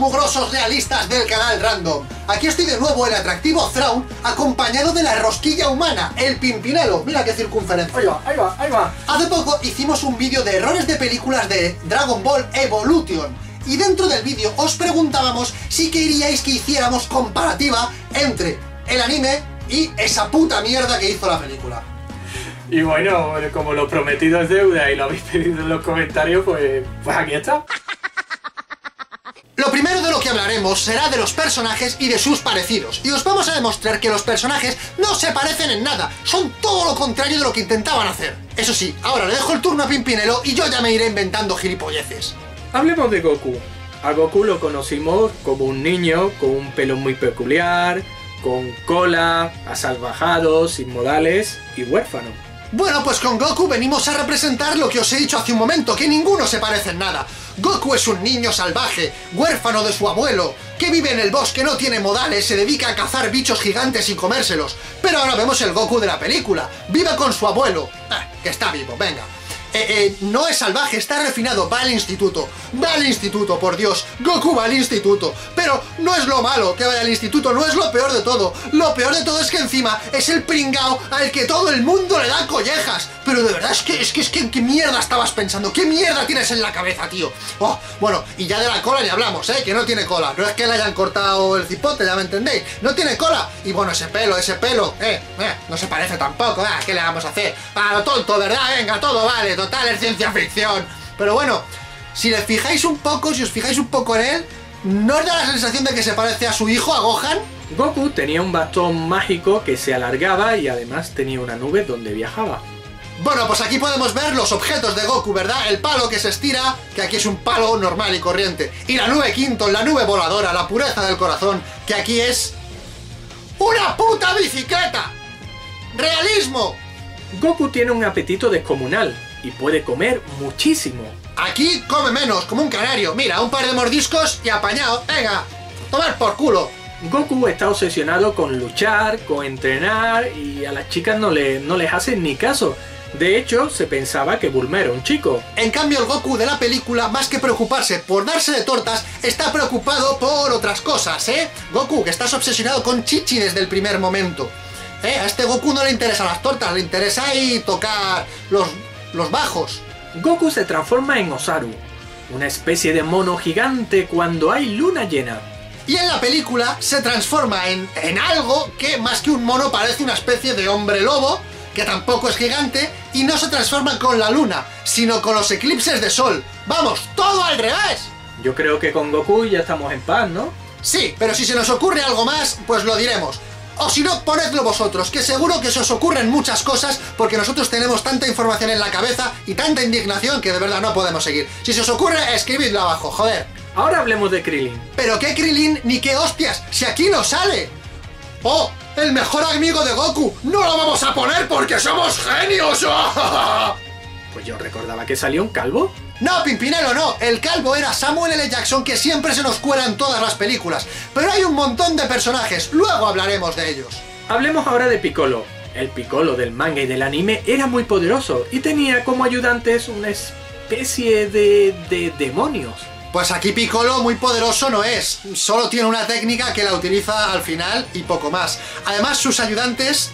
mugrosos realistas del canal Random. Aquí estoy de nuevo, el atractivo Thrawn, acompañado de la rosquilla humana, el Pimpinelo. Mira qué circunferencia. Ahí va, ahí va, ahí va. Hace poco hicimos un vídeo de errores de películas de Dragon Ball Evolution. Y dentro del vídeo os preguntábamos si queríais que hiciéramos comparativa entre el anime y esa puta mierda que hizo la película. Y bueno, como lo prometido es deuda y lo habéis pedido en los comentarios, pues aquí está. Lo primero de lo que hablaremos será de los personajes y de sus parecidos. Y os vamos a demostrar que los personajes no se parecen en nada, son todo lo contrario de lo que intentaban hacer. Eso sí, ahora le dejo el turno a Pimpinelo y yo ya me iré inventando gilipolleces. Hablemos de Goku. A Goku lo conocimos como un niño con un pelo muy peculiar, con cola, asalvajado, sin modales y huérfano. Bueno, pues con Goku venimos a representar lo que os he dicho hace un momento, que ninguno se parece en nada. Goku es un niño salvaje, huérfano de su abuelo, que vive en el bosque, no tiene modales, se dedica a cazar bichos gigantes y comérselos. Pero ahora vemos el Goku de la película, vive con su abuelo, que está vivo, venga. No es salvaje, está refinado, va al instituto, por Dios, Goku va al instituto, pero no es lo malo que vaya al instituto, no es lo peor de todo es que encima es el pringao al que todo el mundo le da collejas, pero de verdad es que ¿qué mierda estabas pensando? ¿Qué mierda tienes en la cabeza, tío? Oh, bueno, y ya de la cola ni hablamos, que no tiene cola, no es que le hayan cortado el cipote, ya me entendéis, no tiene cola, y bueno, ese pelo, no se parece tampoco, ¿qué le vamos a hacer? A lo tonto, ¿verdad? Venga, todo vale, total, es ciencia ficción. Pero bueno, si os fijáis un poco en él, ¿no os da la sensación de que se parece a su hijo, a Gohan? Goku tenía un bastón mágico que se alargaba y además tenía una nube donde viajaba. Bueno, pues aquí podemos ver los objetos de Goku, ¿verdad? El palo que se estira, que aquí es un palo normal y corriente. Y la nube Quinton, la nube voladora, la pureza del corazón, que aquí es... ¡una puta bicicleta! ¡Realismo! Goku tiene un apetito descomunal y puede comer muchísimo. Aquí come menos, como un canario. Mira, un par de mordiscos y apañado. Venga, tomar por culo. Goku está obsesionado con luchar, con entrenar y a las chicas no les hacen ni caso. De hecho, se pensaba que Bulma era un chico. En cambio, el Goku de la película, más que preocuparse por darse de tortas, está preocupado por otras cosas, Goku, que estás obsesionado con Chichi desde el primer momento. A este Goku no le interesan las tortas, le interesa ahí tocar los bajos. Goku se transforma en Osaru, una especie de mono gigante cuando hay luna llena. Y en la película se transforma en algo que más que un mono parece una especie de hombre lobo, que tampoco es gigante, y no se transforma con la luna, sino con los eclipses de sol. ¡Vamos, todo al revés! Yo creo que con Goku ya estamos en paz, ¿no? Sí, pero si se nos ocurre algo más, pues lo diremos. O si no, ponedlo vosotros, que seguro que se os ocurren muchas cosas, porque nosotros tenemos tanta información en la cabeza y tanta indignación que de verdad no podemos seguir. Si se os ocurre, escribidlo abajo, joder. Ahora hablemos de Krillin. ¿Pero qué Krillin ni qué hostias? ¡Si aquí no sale! ¡Oh! ¡El mejor amigo de Goku! ¡No lo vamos a poner porque somos genios! Pues yo recordaba que salió un calvo. No, Pimpinelo, no. El calvo era Samuel L. Jackson, que siempre se nos cuela en todas las películas. Pero hay un montón de personajes, luego hablaremos de ellos. Hablemos ahora de Piccolo. El Piccolo del manga y del anime era muy poderoso y tenía como ayudantes una especie de demonios. Pues aquí Piccolo muy poderoso no es, solo tiene una técnica que la utiliza al final y poco más. Además, sus ayudantes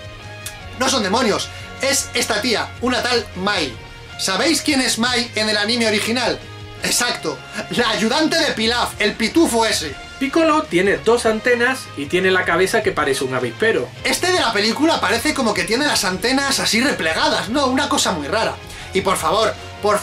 no son demonios, es esta tía, una tal Mai. ¿Sabéis quién es Mai en el anime original? Exacto, la ayudante de Pilaf, el pitufo ese. Piccolo tiene dos antenas y tiene la cabeza que parece un avispero. Este de la película parece como que tiene las antenas así replegadas, no, una cosa muy rara. Y por favor,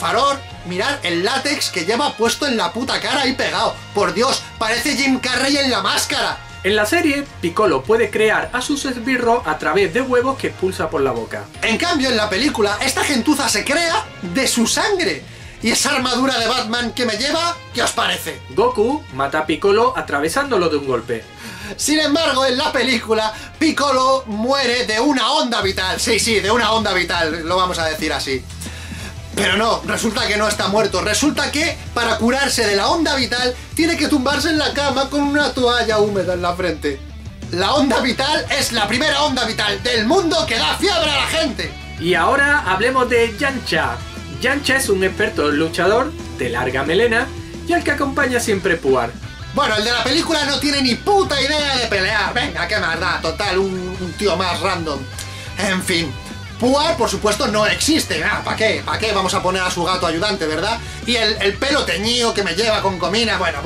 mirad el látex que lleva puesto en la puta cara ahí pegado. Por Dios, parece Jim Carrey en La Máscara. En la serie, Piccolo puede crear a sus esbirros a través de huevos que expulsa por la boca. En cambio, en la película, esta gentuza se crea de su sangre. ¿Y esa armadura de Batman que me lleva, qué os parece? Goku mata a Piccolo atravesándolo de un golpe. Sin embargo, en la película, Piccolo muere de una onda vital. Sí, de una onda vital, lo vamos a decir así. Pero no, resulta que no está muerto. Resulta que, para curarse de la onda vital, tiene que tumbarse en la cama con una toalla húmeda en la frente. La onda vital es la primera onda vital del mundo que da fiebre a la gente. Y ahora hablemos de Yamcha. Yamcha es un experto luchador de larga melena y al que acompaña siempre Puar. Bueno, el de la película no tiene ni puta idea de pelear. Venga, qué más da, total, un tío más random. En fin, Puar, por supuesto, no existe. ¿Para qué? ¿Para qué vamos a poner a su gato ayudante, verdad? Y el pelo teñido que me lleva con comina, bueno.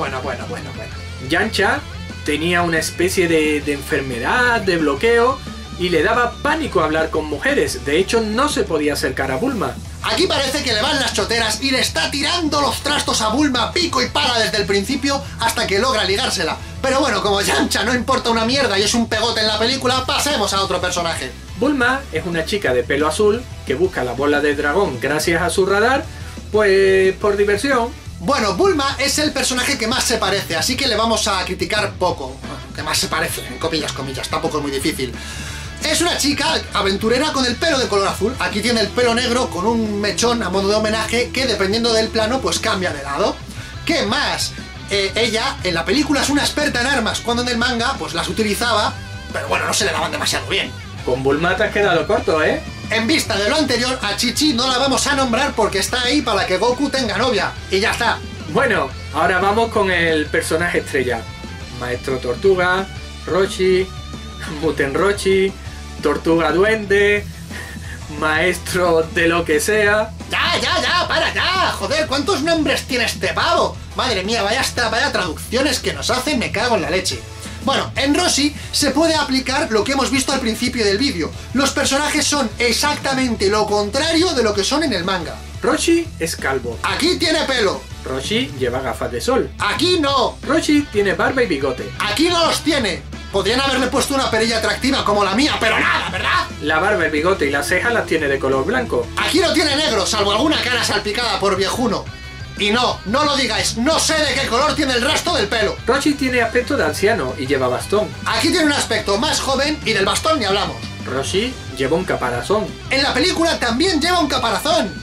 Yancha tenía una especie de enfermedad, de bloqueo, y le daba pánico hablar con mujeres. De hecho, no se podía acercar a Bulma. Aquí parece que le van las choteras y le está tirando los trastos a Bulma pico y pala desde el principio hasta que logra ligársela. Pero bueno, como Yamcha no importa una mierda y es un pegote en la película, pasemos a otro personaje. Bulma es una chica de pelo azul que busca la bola de dragón gracias a su radar, pues por diversión. Bueno, Bulma es el personaje que más se parece, así que le vamos a criticar poco. Que más se parece, en comillas, tampoco es muy difícil. Es una chica aventurera con el pelo de color azul. Aquí tiene el pelo negro con un mechón a modo de homenaje que dependiendo del plano pues cambia de lado. ¿Qué más? Ella en la película es una experta en armas, cuando en el manga pues las utilizaba, pero bueno, no se le daban demasiado bien. Con Bulma te has quedado corto, ¿eh? En vista de lo anterior, a Chi-Chi no la vamos a nombrar porque está ahí para que Goku tenga novia. Y ya está. Bueno, ahora vamos con el personaje estrella. Maestro Tortuga, Roshi, Muten Roshi, Tortuga Duende, Maestro de lo que sea. Ya, para ya. Joder, ¿cuántos nombres tiene este pavo? Madre mía, vaya traducciones que nos hacen, me cago en la leche. Bueno, en Roshi se puede aplicar lo que hemos visto al principio del vídeo. Los personajes son exactamente lo contrario de lo que son en el manga. Roshi es calvo. Aquí tiene pelo. Roshi lleva gafas de sol. Aquí no. Roshi tiene barba y bigote. Aquí no los tiene. Podrían haberle puesto una perilla atractiva como la mía, pero nada, ¿verdad? La barba, el bigote y las cejas las tiene de color blanco. Aquí no tiene negro, salvo alguna cara salpicada por viejuno. Y no lo digáis, no sé de qué color tiene el resto del pelo. Roshi tiene aspecto de anciano y lleva bastón. Aquí tiene un aspecto más joven y del bastón ni hablamos. Roshi lleva un caparazón. En la película también lleva un caparazón.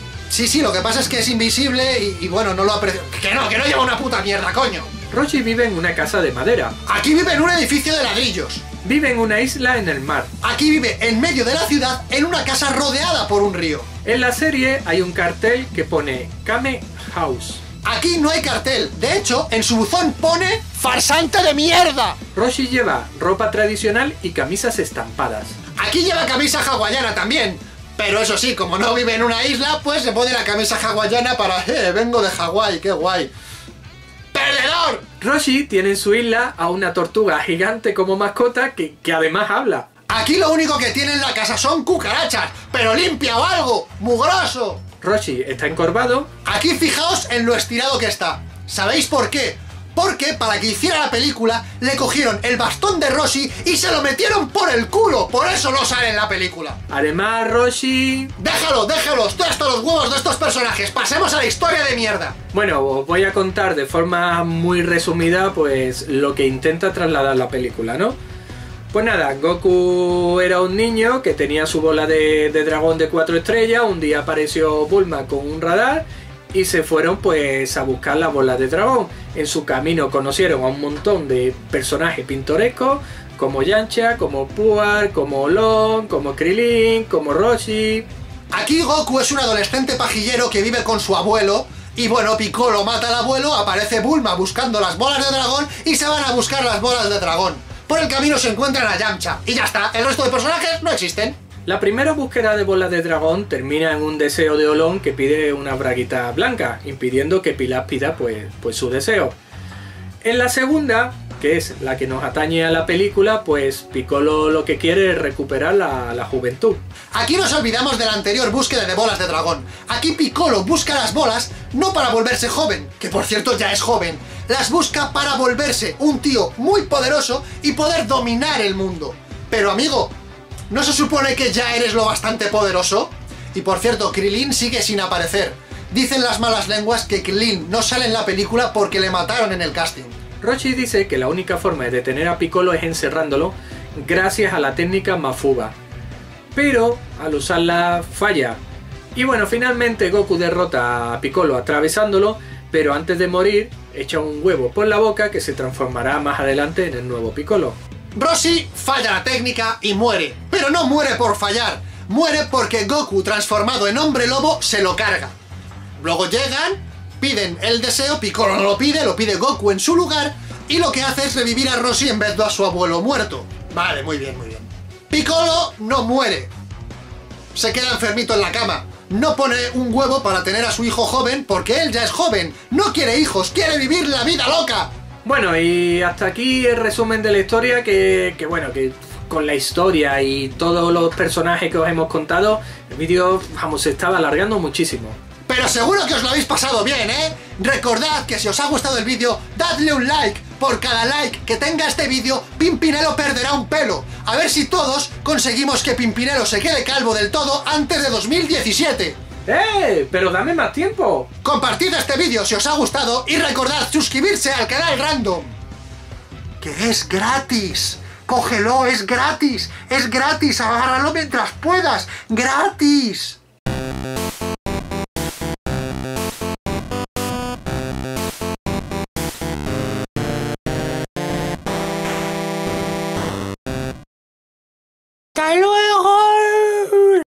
Sí, lo que pasa es que es invisible y bueno, no lo aprecio. Que no lleva una puta mierda, coño. Roshi vive en una casa de madera. Aquí vive en un edificio de ladrillos. Vive en una isla en el mar. Aquí vive en medio de la ciudad en una casa rodeada por un río. En la serie hay un cartel que pone Kame House. Aquí no hay cartel. De hecho, en su buzón pone ¡farsante de mierda! Roshi lleva ropa tradicional y camisas estampadas. Aquí lleva camisa hawaiana también. Pero eso sí, como no vive en una isla, pues se pone la camisa hawaiana para... vengo de Hawái, qué guay. ¡Perdedor! Roshi tiene en su isla a una tortuga gigante como mascota que además habla. Aquí lo único que tiene en la casa son cucarachas, pero limpia o algo, mugroso. Roshi está encorvado. Aquí fijaos en lo estirado que está. ¿Sabéis por qué? Porque para que hiciera la película le cogieron el bastón de Roshi y se lo metieron por el culo. Por eso no sale en la película. Además, Roshi... Déjalo, estoy hasta los huevos de estos personajes. Pasemos a la historia de mierda. Bueno, os voy a contar de forma muy resumida pues lo que intenta trasladar la película, ¿no? Pues nada, Goku era un niño que tenía su bola de dragón de 4 estrellas. Un día apareció Bulma con un radar y se fueron pues a buscar la bola de dragón. En su camino conocieron a un montón de personajes pintorescos como Yamcha, como Puar, como Long, como Krillin, como Roshi. Aquí Goku es un adolescente pajillero que vive con su abuelo. Y bueno, Piccolo mata al abuelo, aparece Bulma buscando las bolas de dragón y se van a buscar las bolas de dragón. Por el camino se encuentran a Yamcha y ya está, el resto de personajes no existen. La primera búsqueda de bolas de dragón termina en un deseo de Olón que pide una braguita blanca, impidiendo que Pilaf pida pues su deseo. En la segunda, que es la que nos atañe a la película, pues Piccolo lo que quiere es recuperar la juventud. Aquí nos olvidamos de la anterior búsqueda de bolas de dragón. Aquí Piccolo busca las bolas no para volverse joven, que por cierto ya es joven. Las busca para volverse un tío muy poderoso y poder dominar el mundo. Pero amigo, ¿no se supone que ya eres lo bastante poderoso? Y por cierto, Krillin sigue sin aparecer. Dicen las malas lenguas que Krillin no sale en la película porque le mataron en el casting. Roshi dice que la única forma de detener a Piccolo es encerrándolo gracias a la técnica Mafuba. Pero al usarla falla. Y bueno, finalmente Goku derrota a Piccolo atravesándolo, pero antes de morir echa un huevo por la boca que se transformará más adelante en el nuevo Piccolo. Roshi falla la técnica y muere. Pero no muere por fallar. Muere porque Goku, transformado en hombre lobo, se lo carga. Luego llegan Piden el deseo, Piccolo no lo pide Goku en su lugar, y lo que hace es revivir a Roshi en vez de a su abuelo muerto. Vale, muy bien, muy bien. Piccolo no muere. Se queda enfermito en la cama. No pone un huevo para tener a su hijo joven porque él ya es joven. No quiere hijos, quiere vivir la vida loca. Bueno, y hasta aquí el resumen de la historia que con la historia y todos los personajes que os hemos contado, el vídeo, vamos, se estaba alargando muchísimo. Pero seguro que os lo habéis pasado bien, ¿eh? Recordad que si os ha gustado el vídeo, dadle un like. Por cada like que tenga este vídeo, Pimpinelo perderá un pelo. A ver si todos conseguimos que Pimpinelo se quede calvo del todo antes de 2017. Pero dame más tiempo. Compartid este vídeo si os ha gustado y recordad suscribirse al canal Random. Que es gratis. Cógelo, es gratis. Es gratis, agárralo mientras puedas. ¡Gratis! ¡Hasta luego!